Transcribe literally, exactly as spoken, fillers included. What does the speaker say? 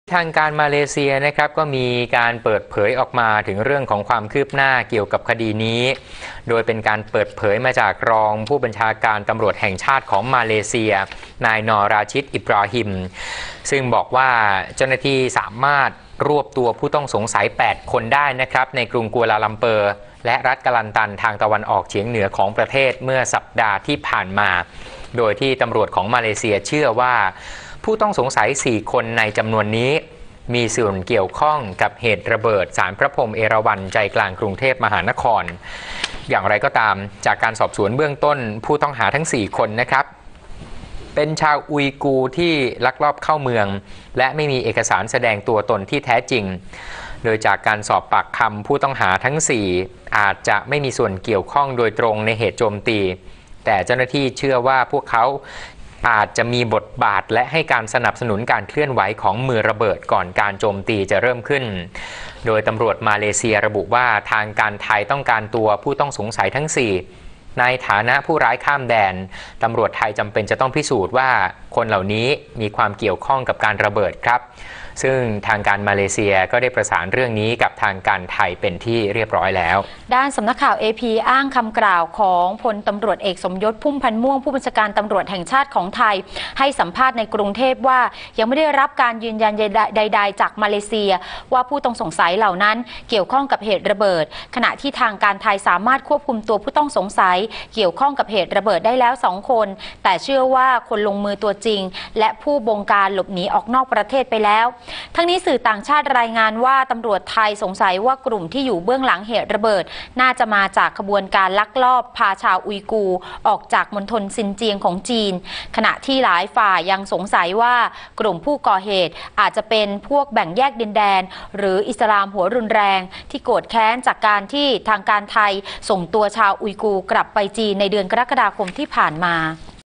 ทางการมาเลเซียนะครับก็มีการเปิดเผยออกมาถึงเรื่องของความคืบหน้าเกี่ยวกับคดีนี้โดยเป็นการเปิดเผยมาจากรองผู้บัญชาการตำรวจแห่งชาติของมาเลเซียนายนอราชิดอิบราฮิมซึ่งบอกว่าเจ้าหน้าที่สามารถรวบตัวผู้ต้องสงสัยแปดคนได้นะครับในกรุงกัวลาลัมเปอร์และรัฐกาลันตันทางตะวันออกเฉียงเหนือของประเทศเมื่อสัปดาห์ที่ผ่านมาโดยที่ตำรวจของมาเลเซียเชื่อว่าผู้ต้องสงสัยสี่คนในจำนวนนี้มีส่วนเกี่ยวข้องกับเหตุระเบิดศาลพระพรหมเอราวัณใจกลางกรุงเทพมหานครอย่างไรก็ตามจากการสอบสวนเบื้องต้นผู้ต้องหาทั้งสี่คนนะครับเป็นชาวอุยกูร์ที่ลักลอบเข้าเมืองและไม่มีเอกสารแสดงตัวตนที่แท้จริงโดยจากการสอบปากคำผู้ต้องหาทั้งสี่อาจจะไม่มีส่วนเกี่ยวข้องโดยตรงในเหตุโจมตีแต่เจ้าหน้าที่เชื่อว่าพวกเขาอาจจะมีบทบาทและให้การสนับสนุนการเคลื่อนไหวของมือระเบิดก่อนการโจมตีจะเริ่มขึ้นโดยตำรวจมาเลเซียระบุว่าทางการไทยต้องการตัวผู้ต้องสงสัยทั้งสี่ในฐานะผู้ร้ายข้ามแดนตำรวจไทยจำเป็นจะต้องพิสูจน์ว่าคนเหล่านี้มีความเกี่ยวข้องกับการระเบิดครับซึ่งทางการมาเลเซียก็ได้ประสานเรื่องนี้กับทางการไทยเป็นที่เรียบร้อยแล้วด้านสำนักข่าว เอ พี อ้างคำกล่าวของพลตำรวจเอกสมยศพุ่มพันธ์ม่วงผู้บัญชาการตำรวจแห่งชาติของไทยให้สัมภาษณ์ในกรุงเทพว่ายังไม่ได้รับการยืนยันใดๆจากมาเลเซียว่าผู้ต้องสงสัยเหล่านั้นเกี่ยวข้องกับเหตุระเบิดขณะที่ทางการไทยสามารถควบคุมตัวผู้ต้องสงสัยเกี่ยวข้องกับเหตุระเบิดได้แล้วสองคนแต่เชื่อว่าคนลงมือตัวจริงและผู้บงการหลบหนีออกนอกประเทศไปแล้วทั้งนี้สื่อต่างชาติรายงานว่าตำรวจไทยสงสัยว่ากลุ่มที่อยู่เบื้องหลังเหตุระเบิดน่าจะมาจากขบวนการลักลอบพาชาวอุยกูร์ออกจากมณฑลซินเจียงของจีนขณะที่หลายฝ่ายยังสงสัยว่ากลุ่มผู้ก่อเหตุอาจจะเป็นพวกแบ่งแยกดินแดนหรืออิสลามหัวรุนแรงที่โกรธแค้นจากการที่ทางการไทยส่งตัวชาวอุยกูร์กลับไปจีนในเดือนกรกฎาคมที่ผ่านมา